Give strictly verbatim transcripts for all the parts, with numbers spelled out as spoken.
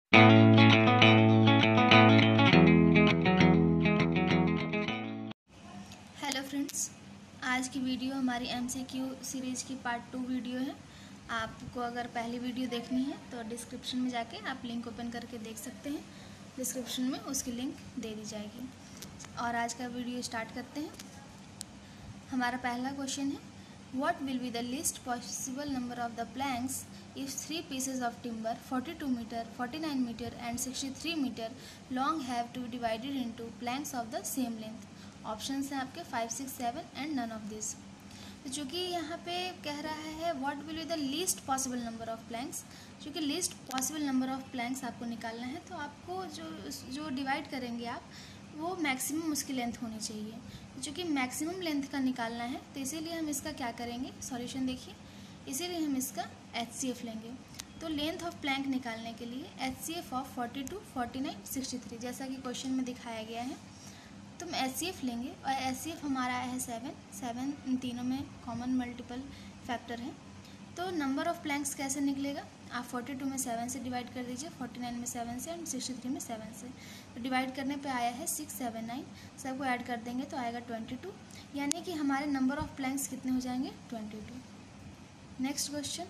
Hello friends, आज की video हमारी एमसीक्यू सीरीज़ की पार्ट टू वीडियो है। आपको अगर पहली वीडियो देखनी है तो डिस्क्रिप्शन में जाके आप लिंक ओपन करके देख सकते हैं। डिस्क्रिप्शन में उसकी लिंक दे दी जाएगी। और आज का वीडियो स्टार्ट करते हैं। हमारा पहला क्वेश्चन है, what will be the least possible number of the planks if three pieces of timber forty-two meter, forty-nine meter and sixty-three meter long have to be divided into planks of the same length। Options हैं आपके five six seven and none of this. तो चूँकि यहाँ पे कह रहा है what will be the least possible number of planks, चूँकि least possible number of planks आपको निकालना है तो आपको जो जो डिवाइड करेंगे आप वो मैक्सिमम उसकी लेंथ होनी चाहिए। चूँकि मैक्सिमम लेंथ का निकालना है तो इसीलिए हम इसका क्या करेंगे, सॉल्यूशन देखिए, इसीलिए हम इसका एच सी एफ लेंगे। तो लेंथ ऑफ प्लैंक निकालने के लिए H C F of forty two, forty nine, sixty three जैसा कि क्वेश्चन में दिखाया गया है। तो हम एच सी एफ लेंगे और एच सी एफ हमारा है सेवन। सेवन इन तीनों में कॉमन मल्टीपल फैक्टर है। तो नंबर ऑफ प्लैंक्स कैसे निकलेगा, आप फोर्टी टू में सेवन से डिवाइड कर दीजिए, फोर्टी नाइन में सेवन से एंड सिक्सटी थ्री में सेवन से। तो डिवाइड करने पे आया है सिक्स सेवन नाइन, सबको ऐड कर देंगे तो आएगा ट्वेंटी टू, यानी कि हमारे नंबर ऑफ प्लैंक्स कितने हो जाएंगे, twenty two. Next question,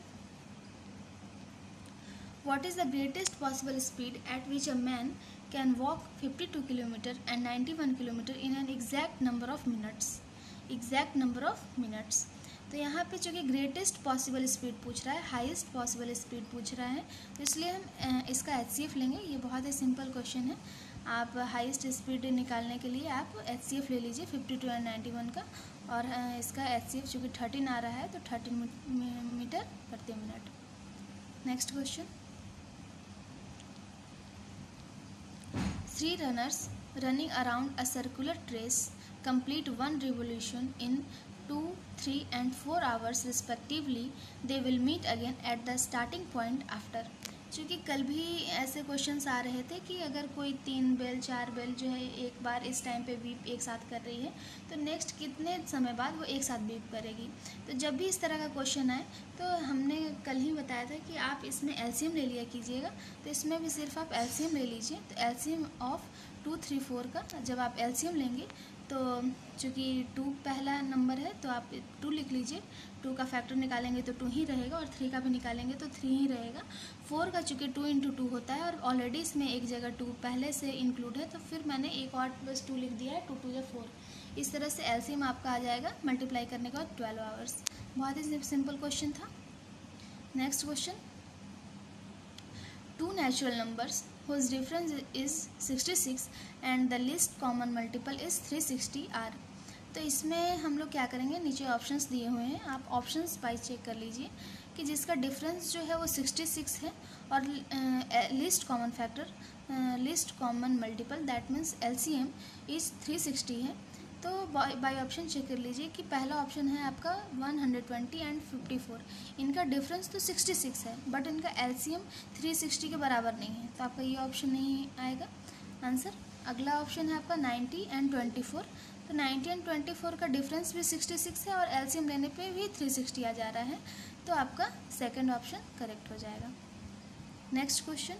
what is the greatest possible speed at which a man can walk fifty-two kilometer and ninety-one kilometer in an exact number of minutes। exact number of minutes। तो यहाँ पे चूँकि greatest possible speed पूछ रहा है, highest possible speed पूछ रहा है, तो इसलिए हम इसका एच सी एफ लेंगे। ये बहुत ही सिंपल क्वेश्चन है। आप हाईएस्ट स्पीड निकालने के लिए आप एच सी एफ ले लीजिए fifty two and ninety one का, और इसका एच सी एफ चूँकि थर्टीन आ रहा है तो थर्टीन मीटर प्रति मिनट। Next question, Three runners running around a circular trace complete one revolution in two, three and four hours respectively। They will meet again at the starting point after। चूँकि कल भी ऐसे क्वेश्चंस आ रहे थे कि अगर कोई तीन बेल चार बेल जो है एक बार इस टाइम पे बीप एक साथ कर रही है तो नेक्स्ट कितने समय बाद वो एक साथ बीप करेगी। तो जब भी इस तरह का क्वेश्चन आए तो हमने कल ही बताया था कि आप इसमें एलसीएम ले लिया कीजिएगा। तो इसमें भी सिर्फ आप एलसीएम ले लीजिए। तो LCM of two three four का जब आप एलसीएम लेंगे तो चूँकि टू पहला नंबर है तो आप टू लिख लीजिए, टू का फैक्टर निकालेंगे तो टू ही रहेगा, और थ्री का भी निकालेंगे तो थ्री ही रहेगा। फोर का चूँकि टू इंटू टू होता है और ऑलरेडी इसमें एक जगह टू पहले से इंक्लूड है, तो फिर मैंने एक और बस टू लिख दिया है, टू टू या फोर। इस तरह से एलसीएम आपका आ जाएगा मल्टीप्लाई करने के बाद ट्वेल्व आवर्स। बहुत ही सिंपल क्वेश्चन था। Next question, two natural numbers whose difference is sixty six and the least common multiple is three sixty are. तो इसमें हम लोग क्या करेंगे, नीचे ऑप्शंस दिए हुए हैं, आप ऑप्शंस वाइज चेक कर लीजिए कि जिसका डिफरेंस जो है वो सिक्सटी सिक्स है और least common factor least common multiple that means LCM is three sixty है। तो बाय ऑप्शन चेक कर लीजिए कि पहला ऑप्शन है आपका one hundred twenty and fifty four, इनका डिफरेंस तो सिक्सटी सिक्स है बट इनका एलसीएम थ्री सिक्सटी के बराबर नहीं है, तो आपका ये ऑप्शन नहीं आएगा आंसर। अगला ऑप्शन है आपका नाइन्टी एंड ट्वेंटी फोर। तो नाइन्टी एंड ट्वेंटी फोर का डिफरेंस भी सिक्सटी सिक्स है और एलसीएम लेने पे भी थ्री सिक्सटी आ जा रहा है, तो आपका सेकेंड ऑप्शन करेक्ट हो जाएगा। Next question,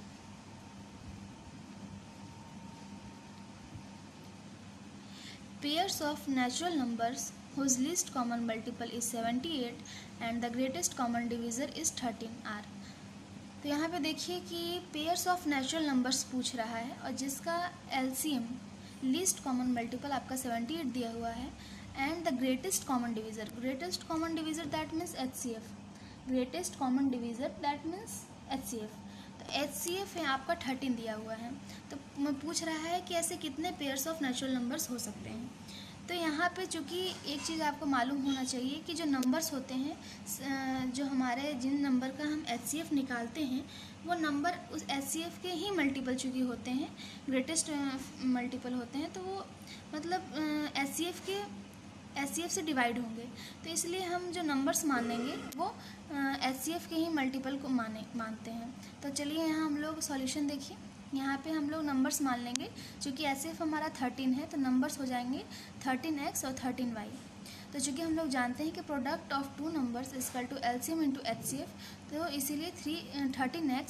pairs of natural numbers whose least common multiple is seventy-eight and the greatest common divisor is thirteen are. तो यहाँ पे देखिए कि पेयर्स ऑफ नेचुरल नंबर्स पूछ रहा है और जिसका एलसीएम लीस्ट कॉमन मल्टीपल आपका सेवेंटी एट दिया हुआ है and the greatest common divisor, greatest common divisor that means H C F, greatest common divisor that means H C F. तो एच सी एफ है आपका थर्टीन दिया हुआ है। तो मैं पूछ रहा है कि ऐसे कितने पेयर्स ऑफ नेचुरल नंबर्स हो सकते हैं। तो यहाँ पे चूँकि एक चीज़ आपको मालूम होना चाहिए कि जो नंबर्स होते हैं, जो हमारे जिन नंबर का हम एच सी एफ निकालते हैं वो नंबर उस एच सी एफ के ही मल्टीपल चूँकि होते हैं, ग्रेटेस्ट मल्टीपल होते हैं, तो वो मतलब एच सी एफ के एच सी एफ से डिवाइड होंगे। तो इसलिए हम जो नंबर्स मानेंगे वो एच सी एफ के ही मल्टीपल को माने मानते हैं। तो चलिए यहाँ हम लोग सॉल्यूशन देखिए। यहाँ पे हम लोग नंबर्स मान लेंगे, चूँकि एच सी एफ हमारा थर्टीन है तो नंबर्स हो जाएंगे थर्टीन एक्स और थर्टीन वाई। तो चूँकि हम लोग जानते हैं कि product of two numbers is equal to LCM into H C F, तो इसीलिए थ्री थर्टीन एक्स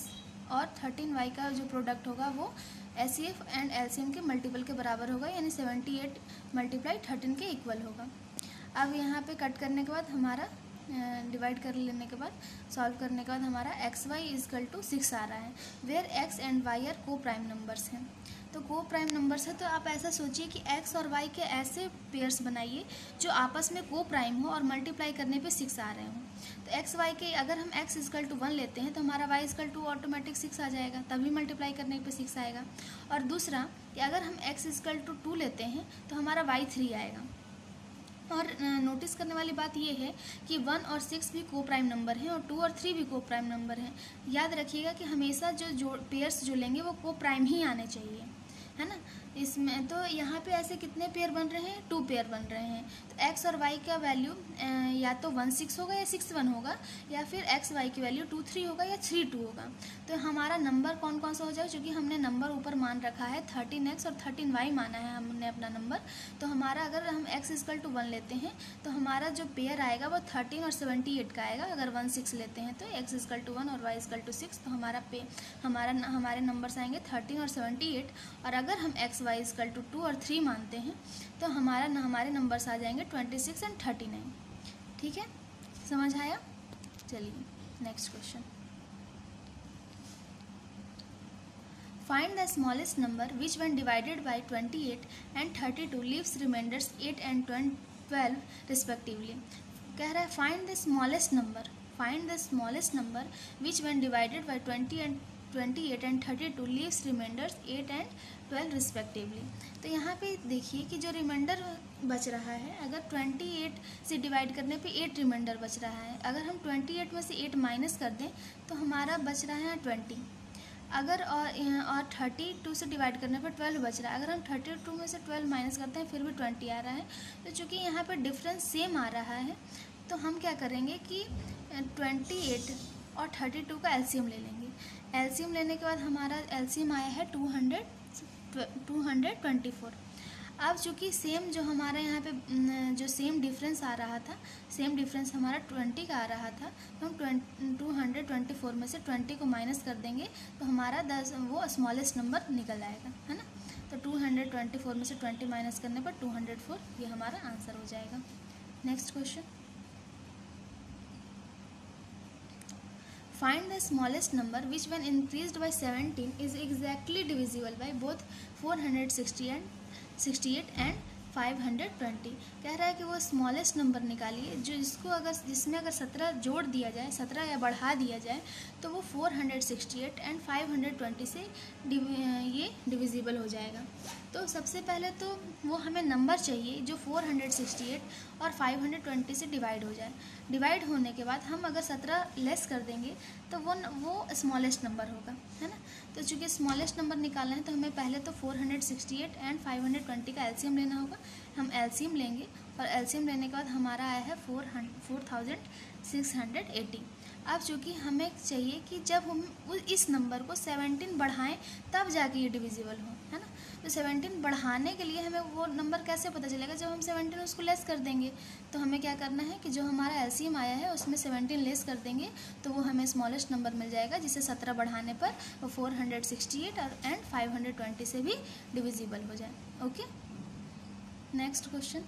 और थर्टीन वाई का जो प्रोडक्ट होगा वो H C F and L C M के मल्टीपल के बराबर होगा, यानी सेवेंटी एट मल्टीप्लाई थर्टीन के इक्वल होगा। अब यहाँ पे कट करने के बाद हमारा डिवाइड कर लेने के बाद सॉल्व करने के बाद हमारा X Y is equal to six आ रहा है, where X and Y are co prime numbers हैं। तो को प्राइम नंबर्स है तो आप ऐसा सोचिए कि एक्स और वाई के ऐसे पेयर्स बनाइए जो आपस में को प्राइम हो और मल्टीप्लाई करने पे सिक्स आ रहे हों। तो एक्स वाई के अगर हम एक्स इजकल टू वन लेते हैं तो हमारा Y is equal to automatic six आ जाएगा, तभी मल्टीप्लाई करने पे सिक्स आएगा। और दूसरा कि अगर हम एक्स इजकल टू टू लेते हैं तो हमारा वाई थ्री आएगा। और नोटिस करने वाली बात यह है कि वन और सिक्स भी को प्राइम नंबर हैं और टू और थ्री भी को प्राइम नंबर हैं। याद रखिएगा कि हमेशा जो जो पेयर्स जो लेंगे वो को प्राइम ही आने चाहिए, है ना। इसमें तो यहाँ पे ऐसे कितने पेयर बन रहे हैं, टू पेयर बन रहे हैं। तो एक्स और वाई का वैल्यू या तो वन सिक्स होगा या सिक्स वन होगा, या फिर एक्स वाई की वैल्यू टू थ्री होगा या थ्री टू होगा। तो हमारा नंबर कौन कौन सा हो जाएगा, क्योंकि हमने नंबर ऊपर मान रखा है थर्टीन एक्स और थर्टीन वाई माना है हमने अपना नंबर। तो हमारा अगर हम एक्स इजकल टू वन लेते हैं तो हमारा जो पेयर आएगा वो थर्टीन और सेवेंटी एट का आएगा। अगर वन सिक्स लेते हैं तो एक्स इजकल टू वन और वाई इजकल टू सिक्स, तो हमारा पे हमारा हमारे नंबर्स आएंगे थर्टीन और सेवेंटी एट। और अगर हम X Y is equal to two और थ्री मानते हैं तो हमारा हमारे नंबर्स आ जाएंगे twenty six and thirty nine. ठीक है, समझ आया। चलिए next question. Find the smallest number which when divided by twenty eight and thirty two leaves remainders eight and twelve respectively। कह रहा है find the smallest number find the smallest number which when divided by twenty and twenty eight and thirty two leaves remainders eight and twelve respectively. तो यहाँ पे देखिए कि जो reminder बच रहा है, अगर ट्वेंटी एट से डिवाइड करने पे एट रिमाइंडर बच रहा है। अगर हम ट्वेंटी एट में से एट माइनस कर दें तो हमारा बच रहा है ट्वेंटी। अगर और और थर्टी टू से डिवाइड करने पर ट्वेल्व बच रहा है। अगर हम थर्टी टू में से ट्वेल्व माइनस करते हैं फिर भी ट्वेंटी आ रहा है। तो चूँकि यहाँ पर डिफरेंस सेम आ रहा है तो हम क्या करेंगे कि ट्वेंटी एट और थर्टी टू का एलसीएम ले लेंगे। एलसीएम लेने के बाद हमारा एलसीएम आया है two hundred two hundred twenty four. अब चूँकि सेम जो हमारा यहाँ पे जो सेम डिफरेंस आ रहा था, सेम डिफरेंस हमारा ट्वेंटी का आ रहा था, तो हम टू हंड्रेड ट्वेंटी फोर में से ट्वेंटी को माइनस कर देंगे तो हमारा दस वो स्मॉलेस्ट नंबर निकल आएगा, है ना। तो टू हंड्रेड ट्वेंटी फोर में से ट्वेंटी माइनस करने पर टू हंड्रेड फोर ये हमारा आंसर हो जाएगा। Next question. Find the smallest number which when increased by seventeen is exactly divisible by both four hundred sixty and sixty-eight and five hundred twenty. कह रहा है कि वो स्मॉलेस्ट नंबर निकालिए जो इसको अगर जिसमें अगर सत्रह जोड़ दिया जाए, सत्रह या बढ़ा दिया जाए तो वो four hundred sixty eight and five hundred twenty से डिव, ये डिविजिबल हो जाएगा। तो सबसे पहले तो वो हमें नंबर चाहिए जो फोर हंड्रेड सिक्सटी एट और फाइव हंड्रेड ट्वेंटी से डिवाइड हो जाए। डिवाइड होने के बाद हम अगर सत्रह लेस कर देंगे तो वो वो स्मॉलेस्ट नंबर होगा, है ना। तो चूँकि स्मॉलेस्ट नंबर निकालना है तो हमें पहले तो four hundred sixty eight and five hundred twenty का एलसीएम लेना होगा। हम एलसीएम लेंगे और एलसीएम लेने के बाद हमारा आया है four hundred four thousand six hundred eighty. अब चूँकि हमें चाहिए कि जब हम इस नंबर को सेवनटीन बढ़ाएं तब जाके ये डिविजिबल हो, है ना। तो सेवनटीन बढ़ाने के लिए हमें वो नंबर कैसे पता चलेगा, जब हम सेवनटीन उसको लेस कर देंगे। तो हमें क्या करना है कि जो हमारा एलसीएम आया है उसमें सेवनटीन लेस कर देंगे तो वो हमें स्मॉलेस्ट नंबर मिल जाएगा, जिसे सत्रह बढ़ाने पर वो फोर हंड्रेड सिक्सटी एट और एंड फाइव हंड्रेड ट्वेंटी से भी डिविजिबल हो जाए। Okay, next question.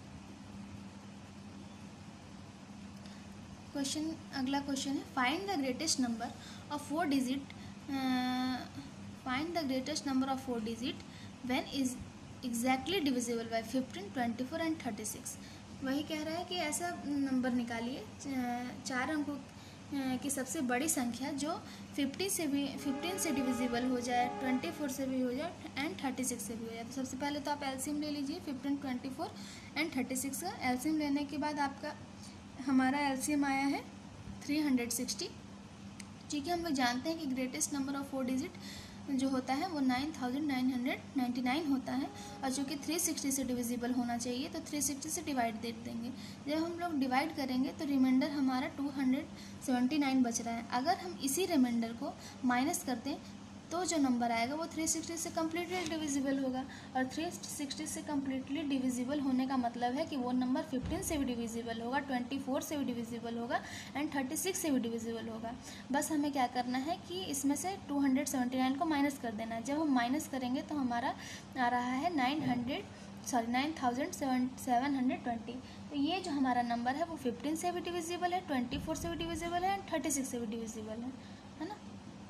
क्वेश्चन अगला क्वेश्चन है find the greatest number of four digit find the greatest number of four digit when is exactly divisible by fifteen, twenty four and thirty six. वही कह रहा है कि ऐसा नंबर निकालिए चार अंकों की सबसे बड़ी संख्या जो फिफ्टी से भी फिफ्टीन से डिविजिबल हो जाए, ट्वेंटी फोर से भी हो जाए एंड थर्टी सिक्स से भी हो जाए। तो सबसे पहले तो आप एलसीएम ले लीजिए fifteen, twenty four and thirty six का। एलसीएम लेने के बाद आपका हमारा एलसीएम आया है थ्री हंड्रेड सिक्सटी। क्योंकि हम लोग जानते हैं कि greatest number of four digit जो होता है वो nine thousand nine hundred ninety nine होता है और चूँकि थ्री सिक्सटी से डिविजिबल होना चाहिए तो थ्री सिक्सटी से डिवाइड दे देंगे। जब हम लोग डिवाइड करेंगे तो रिमाइंडर हमारा टू हंड्रेड सेवेंटी नाइन बच रहा है। अगर हम इसी रिमाइंडर को माइनस कर दें तो जो नंबर आएगा वो थ्री सिक्सटी से कम्प्लीटली डिविजिबल होगा। और थ्री सिक्सटी से कम्प्लीटली डिविजिबल होने का मतलब है कि वो नंबर फिफ्टीन से भी डिविजिबल होगा, ट्वेंटी फोर से भी डिविजिबल होगा एंड थर्टी सिक्स से भी डिविजिबल होगा। बस हमें क्या करना है कि इसमें से टू हंड्रेड सेवेंटी नाइन को माइनस कर देना है। जब हम माइनस करेंगे तो हमारा आ रहा है nine hundred sorry nine thousand seven seven hundred twenty. तो ये जो हमारा नंबर है वो फिफ्टीन से भी डिविजिबल है, ट्वेंटी फोर से भी डिविजिबल है एंड थर्टी सिक्स से भी डिविजिबल है, है ना।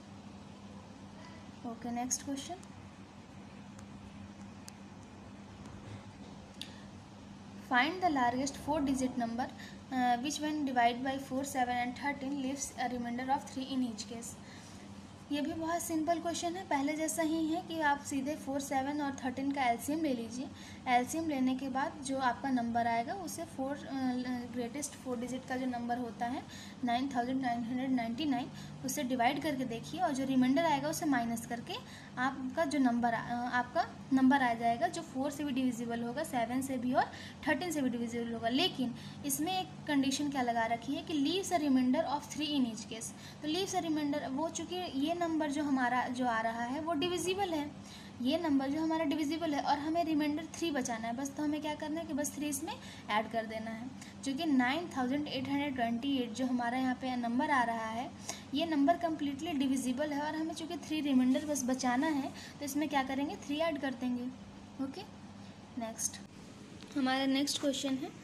Okay, next question. Find the largest four digit number which when divide by four, seven and thirteen leaves a remainder of three in each case. ये भी बहुत सिंपल क्वेश्चन है, पहले जैसा ही है कि आप सीधे फोर, सेवन और थर्टीन का एलसीएम ले लीजिए। एलसीएम लेने के बाद जो आपका नंबर आएगा उसे फोर ग्रेटेस्ट फोर डिजिट का जो नंबर होता है nine thousand nine hundred ninety nine उससे डिवाइड करके देखिए और जो रिमाइंडर आएगा उसे माइनस करके आपका जो नंबर आपका नंबर आ जाएगा जो फोर से भी डिविजिबल होगा, सेवन से भी और थर्टीन से भी डिविजिबल होगा। लेकिन इसमें एक कंडीशन क्या लगा रखी है कि leaves a remainder of three in each case. तो लीव्स अ रिमाइंडर वो चूँकि ये नंबर जो हमारा जो आ रहा है वो डिविजिबल है, ये नंबर जो हमारा डिविजिबल है और हमें रिमाइंडर थ्री बचाना है बस। तो हमें क्या करना है कि बस थ्री इसमें ऐड कर देना है। क्योंकि nine thousand eight hundred twenty eight जो हमारा यहाँ पे नंबर आ रहा है ये नंबर कम्प्लीटली डिविजिबल है और हमें चूँकि थ्री रिमाइंडर बस बचाना है तो इसमें क्या करेंगे, थ्री ऐड कर देंगे। ओके, नेक्स्ट हमारा नेक्स्ट क्वेश्चन है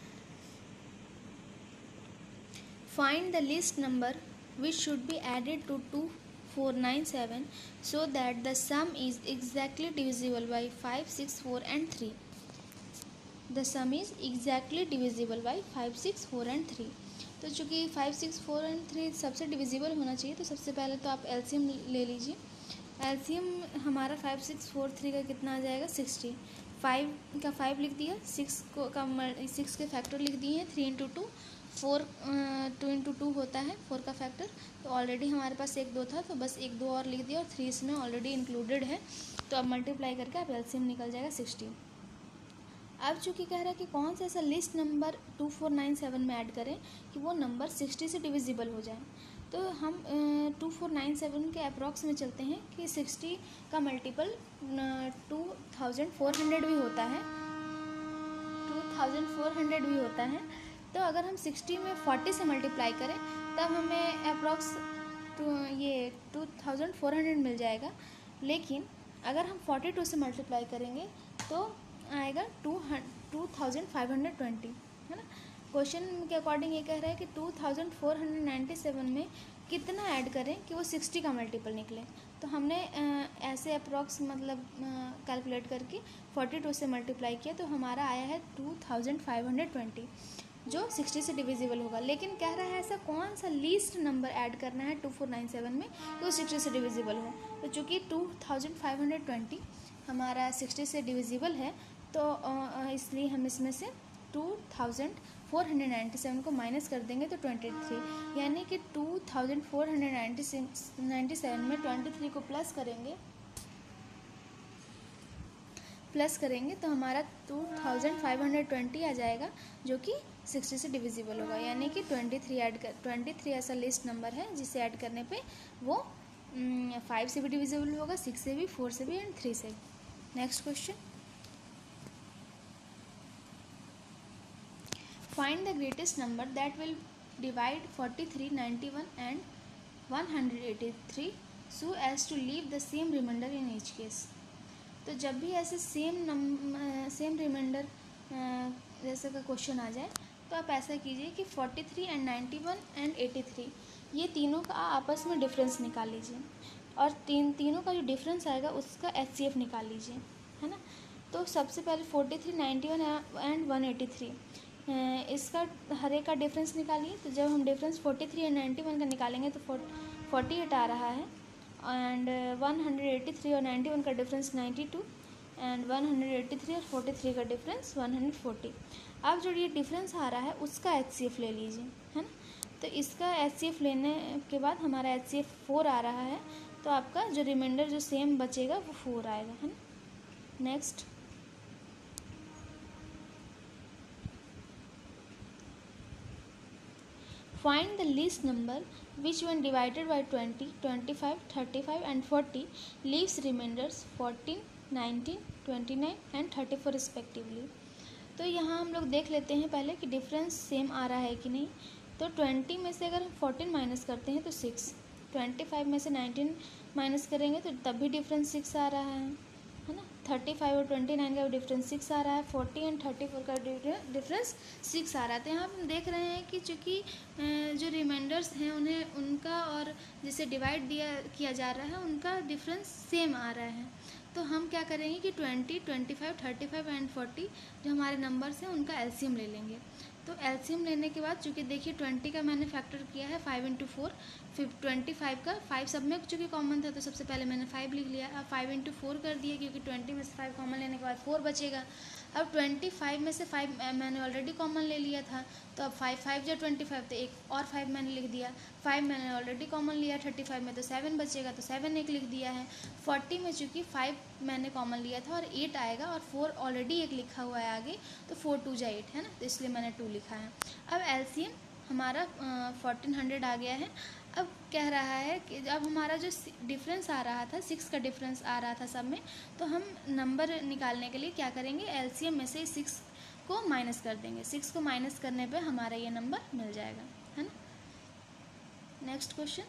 find the least number which should be added to two four nine seven so that the sum is exactly divisible by five, six, four and three. The sum is exactly divisible by five, six, four and three. तो चूँकि five, six, four and three सबसे divisible होना चाहिए तो सबसे पहले तो आप एलसीएम ले लीजिए। एलसीएम हमारा फाइव, सिक्स, फोर, थ्री का कितना आ जाएगा, सिक्सटी। फाइव का फाइव लिख दिया, सिक्स को का सिक्स के फैक्टर लिख दिए हैं, three into two, four two into two होता है फोर का फैक्टर। तो ऑलरेडी हमारे पास एक दो था तो बस एक दो और लिख दिया और थ्री इसमें ऑलरेडी इंक्लूडेड है। तो अब मल्टीप्लाई करके आप एलसीएम निकल जाएगा सिक्सटी। अब चूँकि कह रहा है कि कौन सा ऐसा least number two four nine seven में ऐड करें कि वो नंबर सिक्सटी से डिविजिबल हो जाए। तो हम टू फोर नाइन सेवन के अप्रॉक्स में चलते हैं कि सिक्सटी का multiple two thousand four hundred भी होता है, टू थाउजेंड फोर हंड्रेड भी होता है। तो अगर हम सिक्सटी में फोर्टी से मल्टीप्लाई करें तब हमें अप्रॉक्स टू ये टू थाउजेंड फोर हंड्रेड मिल जाएगा। लेकिन अगर हम फोर्टी टू से मल्टीप्लाई करेंगे तो आएगा two two thousand five hundred twenty, है ना। क्वेश्चन के अकॉर्डिंग ये कह रहा है कि two thousand four hundred ninety seven में कितना ऐड करें कि वो सिक्सटी का मल्टीपल निकले। तो हमने ऐसे अप्रॉक्स मतलब कैलकुलेट करके फोर्टी टू से मल्टीप्लाई किया तो हमारा आया है two thousand five hundred twenty जो सिक्सटी से डिविजिबल होगा। लेकिन कह रहा है ऐसा कौन सा लीस्ट नंबर ऐड करना है टू फोर नाइन सेवन में कि वो सिक्सटी से डिविजिबल हो। तो चूँकि two thousand five hundred twenty हमारा सिक्सटी से डिविजिबल है तो इसलिए हम इसमें से two thousand four hundred ninety seven को माइनस कर देंगे तो ट्वेंटी थ्री, यानी कि two thousand four hundred ninety seven में ट्वेंटी थ्री को प्लस करेंगे प्लस करेंगे तो हमारा two thousand five hundred twenty आ जाएगा जो कि सिक्सटी से डिविजिबल होगा। यानी कि ट्वेंटी थ्री ऐड कर ट्वेंटी थ्री ऐसा लिस्ट नंबर है जिसे ऐड करने पे वो फाइव से भी डिविजिबल होगा, सिक्स से भी, फोर से भी एंड थ्री से भी। Next question, find the greatest number that will divide forty three, ninety one and one hundred eighty three so as to leave the same remainder in each case. तो जब भी ऐसे same नम same reminder जैसे का question आ जाए तो आप ऐसा कीजिए कि forty three and ninety one and eighty three ये तीनों का आपस में डिफरेंस निकाल लीजिए और तीन तीनों का जो डिफरेंस आएगा उसका एच सी एफ निकाल लीजिए, है ना। तो सबसे पहले forty three, ninety one and one eighty three इसका हर एक का डिफरेंस निकालिए। तो जब हम difference forty three and ninety one का निकालेंगे तो फोर्टी एट आ रहा है and one hundred eighty three और नाइन्टी वन का difference ninety two and one hundred eighty three और फोर्टी थ्री का डिफरेंस वन हंड्रेड फोर्टी। अब जो ये डिफरेंस आ रहा है उसका एच सी एफ ले लीजिए, है ना। तो इसका एच सी एफ लेने के बाद हमारा एच सी एफ फोर आ रहा है तो आपका जो रिमाइंडर जो सेम बचेगा वो फोर आएगा, है ना। Next, find the least number which when divided by twenty, twenty-five, thirty-five and forty leaves remainders fourteen, nineteen, twenty-nine and thirty-four respectively। तो यहाँ हम लोग देख लेते हैं पहले कि डिफरेंस सेम आ रहा है कि नहीं। तो ट्वेंटी में से अगर हम फोर्टीन माइनस करते हैं तो सिक्स, ट्वेंटी फाइव में से नाइनटीन माइनस करेंगे तो तब भी डिफरेंस सिक्स आ रहा है है ना। थर्टी फाइव और ट्वेंटी नाइन का भी डिफरेंस सिक्स आ रहा है, फोर्टी एंड थर्टी फोर का डिफरेंस सिक्स आ रहा है। तो यहाँ हम देख रहे हैं कि चूँकि जो रिमाइंडर्स हैं उन्हें उनका और जिसे डिवाइड दिया किया जा रहा है उनका डिफरेंस सेम आ रहा है। तो हम क्या करेंगे कि twenty, twenty five, thirty five and forty जो हमारे नंबर्स हैं उनका एलसीएम ले लेंगे। तो एलसीएम लेने के बाद चूँकि देखिए ट्वेंटी का मैंने फैक्टर किया है फाइव इंटू फोर, फिर ट्वेंटी फाइव का फाइव सब में चूँकि कॉमन था तो सबसे पहले मैंने फाइव लिख लिया। अब फाइव इंटू फोर कर दिया क्योंकि ट्वेंटी में से फाइव कॉमन लेने के बाद फोर बचेगा। अब ट्वेंटी फाइव में से फाइव मैंने ऑलरेडी कॉमन ले लिया था तो अब फाइव फाइव जो ट्वेंटी फाइव तो एक और फाइव मैंने लिख दिया। फाइव मैंने ऑलरेडी कॉमन लिया थर्टी फाइव में तो सेवन बचेगा तो सेवन एक लिख दिया है। फोर्टी में चूँकि फाइव मैंने कॉमन लिया था और एट आएगा और फोर ऑलरेडी एक लिखा हुआ है आगे तो फोर टू जा एट है ना, तो इसलिए मैंने टू लिखा है। अब एलसीएम हमारा फोर्टीन हंड्रेड आ गया है। अब कह रहा है कि अब हमारा जो डिफरेंस आ रहा था सिक्स का डिफरेंस आ रहा था सब में, तो हम नंबर निकालने के लिए क्या करेंगे एलसीएम में से सिक्स को माइनस कर देंगे। सिक्स को माइनस करने पे हमारा ये नंबर मिल जाएगा है ना। नेक्स्ट क्वेश्चन,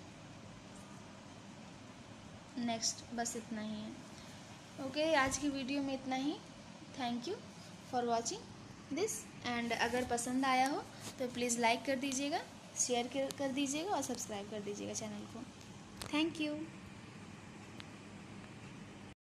नेक्स्ट बस इतना ही है। ओके okay, आज की वीडियो में इतना ही। Thank you for watching this and अगर पसंद आया हो तो प्लीज़ लाइक कर दीजिएगा, शेयर कर दीजिएगा और सब्सक्राइब कर दीजिएगा चैनल को। Thank you.